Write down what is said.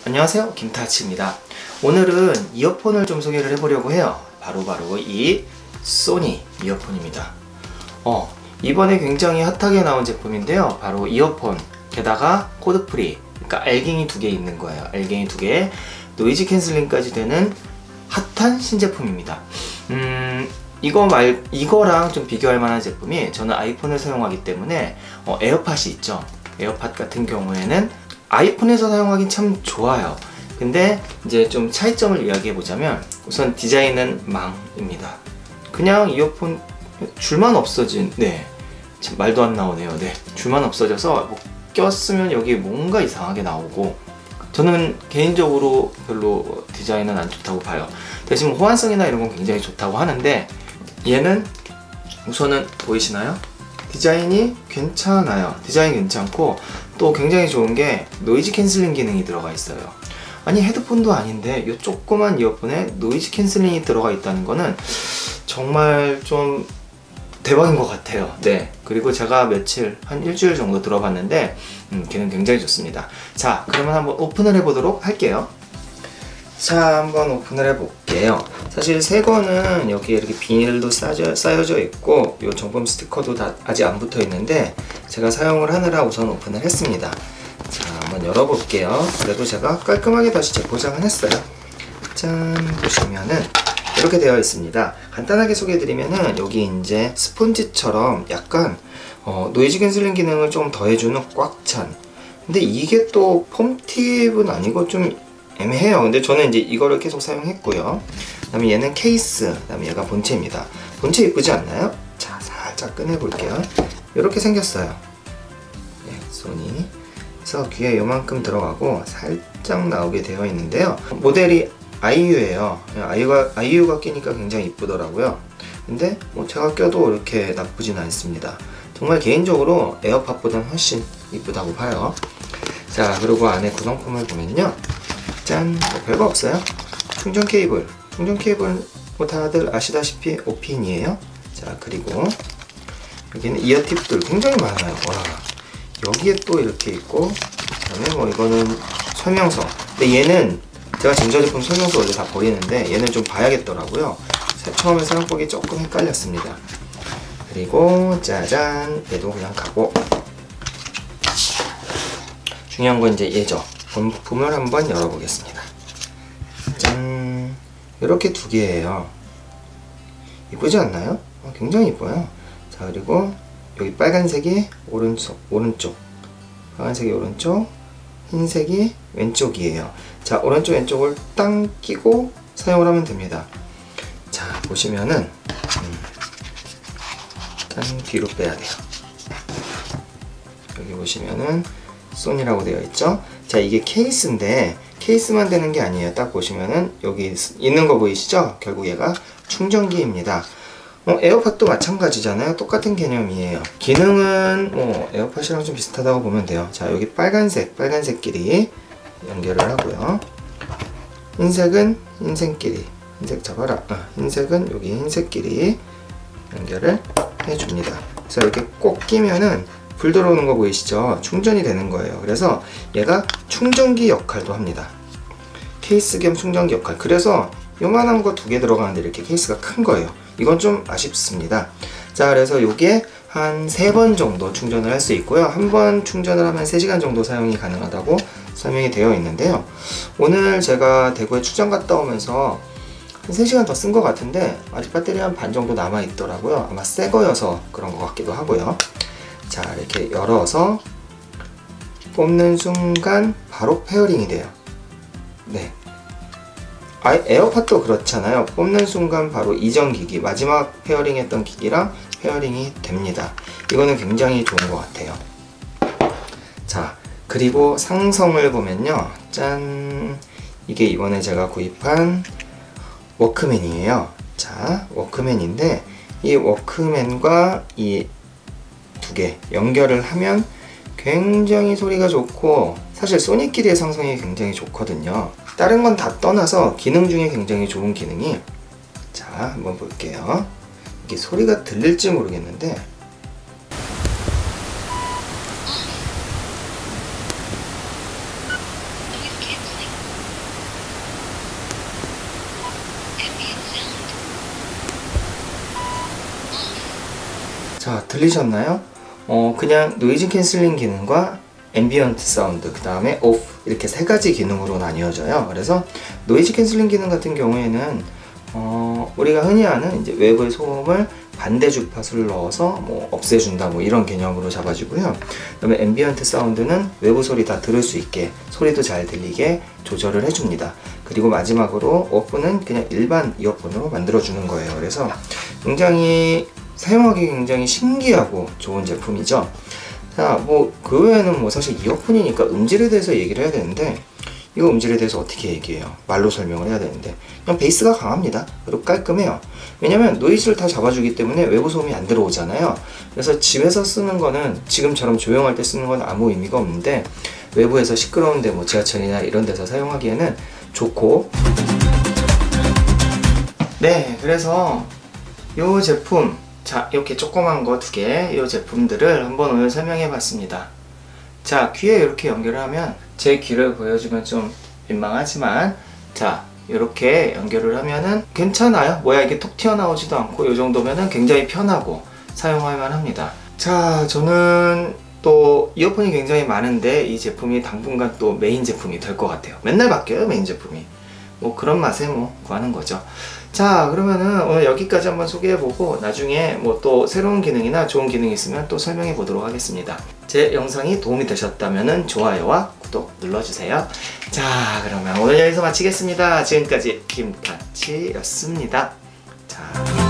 안녕하세요, 김타치입니다. 오늘은 이어폰을 좀 소개를 해보려고 해요. 바로 이 소니 이어폰입니다. 이번에 굉장히 핫하게 나온 제품인데요. 바로 이어폰, 게다가 코드프리, 그러니까 알갱이 2개 있는 거예요. 알갱이 2개, 노이즈 캔슬링까지 되는 핫한 신제품입니다. 이거랑 좀 비교할 만한 제품이, 저는 아이폰을 사용하기 때문에 에어팟이 있죠. 에어팟 같은 경우에는 아이폰에서 사용하긴 참 좋아요. 근데 이제 좀 차이점을 이야기해 보자면, 우선 디자인은 망입니다. 그냥 이어폰 줄만 없어진, 지금 말도 안 나오네요. 줄만 없어져서 뭐 꼈으면 여기 뭔가 이상하게 나오고, 저는 개인적으로 별로 디자인은 안 좋다고 봐요. 대신 뭐 호환성이나 이런 건 굉장히 좋다고 하는데, 얘는 우선은 보이시나요? 디자인이 괜찮아요. 디자인이 괜찮고, 또 굉장히 좋은 게 노이즈 캔슬링 기능이 들어가 있어요. 아니, 헤드폰도 아닌데 이 조그만 이어폰에 노이즈 캔슬링이 들어가 있다는 거는 정말 좀 대박인 것 같아요. 그리고 제가 한 일주일 정도 들어봤는데 기능 굉장히 좋습니다. 자, 그러면 한번 오픈을 해보도록 할게요. 자, 한번 오픈을 해볼게요. 사실 새 거는 여기에 이렇게 비닐도 쌓여져 있고, 이 정품 스티커도 다 아직 안 붙어 있는데, 제가 사용을 하느라 우선 오픈을 했습니다. 자, 한번 열어볼게요. 그래도 제가 깔끔하게 다시 재포장을 했어요. 짠, 보시면은 이렇게 되어 있습니다. 간단하게 소개해드리면은, 여기 이제 스펀지처럼 약간 노이즈 캔슬링 기능을 좀 더해주는 꽉 찬, 근데 이게 또 폼팁은 아니고 좀 애매해요. 근데 저는 이제 이거를 계속 사용했고요. 그 다음에 얘는 케이스, 그 다음에 얘가 본체입니다. 본체 이쁘지 않나요? 자, 살짝 꺼내볼게요. 이렇게 생겼어요. 소니. 그래서 귀에 요만큼 들어가고 살짝 나오게 되어 있는데요. 모델이 아이유예요. 아이유가 끼니까 굉장히 이쁘더라고요. 근데 뭐 제가 껴도 이렇게 나쁘진 않습니다. 정말 개인적으로 에어팟보다는 훨씬 이쁘다고 봐요. 자, 그리고 안에 구성품을 보면요, 짠! 뭐 별거 없어요. 충전 케이블 뭐 다들 아시다시피 5핀이에요. 자, 그리고 여기는 이어팁들 굉장히 많아요. 와, 여기에 또 이렇게 있고, 그 다음에 뭐 이거는 설명서. 근데 얘는 제가 전자제품 설명서 원래 다 버리는데 얘는 좀 봐야겠더라고요. 처음에 사용법이 조금 헷갈렸습니다. 그리고 짜잔, 얘도 그냥 가고, 중요한 건 이제 얘죠. 본품을 한번 열어보겠습니다. 짠! 이렇게 2개예요. 이쁘지 않나요? 굉장히 이뻐요. 자, 그리고 여기 빨간색이 오른쪽, 빨간색이 오른쪽, 흰색이 왼쪽이에요. 자, 오른쪽 왼쪽을 딱 끼고 사용을 하면 됩니다. 자, 보시면은 짠, 뒤로 빼야 돼요. 여기 보시면은 소니라고 되어 있죠. 자, 이게 케이스인데 케이스만 되는 게 아니에요. 딱 보시면은 여기 있는 거 보이시죠? 결국 얘가 충전기입니다. 에어팟도 마찬가지잖아요. 똑같은 개념이에요. 기능은 에어팟이랑 좀 비슷하다고 보면 돼요. 자, 여기 빨간색끼리 연결을 하고요. 흰색은 흰색끼리, 흰색 잡아라. 흰색은 여기 흰색끼리 연결을 해줍니다. 그래서 이렇게 꼭 끼면은 불 들어오는 거 보이시죠? 충전이 되는 거예요. 그래서 얘가 충전기 역할도 합니다. 케이스 겸 충전기 역할. 그래서 요만한 거 2개 들어가는데 이렇게 케이스가 큰 거예요. 이건 좀 아쉽습니다. 자, 그래서 요게 한 3번 정도 충전을 할 수 있고요. 한 번 충전을 하면 3시간 정도 사용이 가능하다고 설명이 되어 있는데요. 오늘 제가 대구에 출장 갔다 오면서 한 3시간 더 쓴 것 같은데 아직 배터리 한 반 정도 남아 있더라고요. 아마 새 거여서 그런 것 같기도 하고요. 자, 이렇게 열어서 뽑는 순간 바로 페어링이 돼요. 에어팟도 그렇잖아요. 뽑는 순간 바로 이전 기기, 마지막 페어링 했던 기기랑 페어링이 됩니다. 이거는 굉장히 좋은 것 같아요. 자, 그리고 상성을 보면요, 짠! 이게 이번에 제가 구입한 워크맨이에요. 자, 워크맨인데 이 워크맨과 이 2개 연결을 하면 굉장히 소리가 좋고, 사실 소니끼리의 상성이 굉장히 좋거든요. 다른 건 다 떠나서 기능 중에 굉장히 좋은 기능이, 자, 한번 볼게요. 이게 소리가 들릴지 모르겠는데, 자, 들리셨나요? 그냥 노이즈 캔슬링 기능과 앰비언트 사운드, 그 다음에 오프, 이렇게 세 가지 기능으로 나뉘어져요. 그래서 노이즈 캔슬링 기능 같은 경우에는 우리가 흔히 아는 이제 외부의 소음을 반대 주파수를 넣어서 뭐 없애준다, 뭐 이런 개념으로 잡아주고요. 그다음에 앰비언트 사운드는 외부 소리 다 들을 수 있게, 소리도 잘 들리게 조절을 해줍니다. 그리고 마지막으로 오프는 그냥 일반 이어폰으로 만들어주는 거예요. 그래서 굉장히 사용하기 굉장히 신기하고 좋은 제품이죠. 자, 뭐 그 외에는 뭐 사실 이어폰이니까 음질에 대해서 얘기를 해야 되는데, 이거 음질에 대해서 어떻게 얘기해요? 말로 설명을 해야 되는데, 그냥 베이스가 강합니다. 그리고 깔끔해요. 왜냐면 노이즈를 다 잡아주기 때문에 외부 소음이 안 들어오잖아요. 그래서 집에서 쓰는 거는, 지금처럼 조용할 때 쓰는 건 아무 의미가 없는데, 외부에서 시끄러운데 뭐 지하철이나 이런 데서 사용하기에는 좋고. 네, 그래서 이 제품, 자, 이렇게 조그만 거 2개, 이 제품들을 한번 오늘 설명해 봤습니다. 자, 귀에 이렇게 연결을 하면, 제 귀를 보여주면 좀 민망하지만, 자, 이렇게 연결을 하면은 괜찮아요. 뭐야, 이게 톡 튀어나오지도 않고, 이 정도면은 굉장히 편하고 사용할 만합니다. 자, 저는 또 이어폰이 굉장히 많은데 이 제품이 당분간 또 메인 제품이 될 것 같아요. 맨날 바뀌어요, 메인 제품이. 뭐 그런 맛에 뭐 구하는 거죠. 자, 그러면은 오늘 여기까지 한번 소개해보고, 나중에 뭐 또 새로운 기능이나 좋은 기능이 있으면 또 설명해 보도록 하겠습니다. 제 영상이 도움이 되셨다면 좋아요와 구독 눌러주세요. 자, 그러면 오늘 여기서 마치겠습니다. 지금까지 김타치였습니다. 자.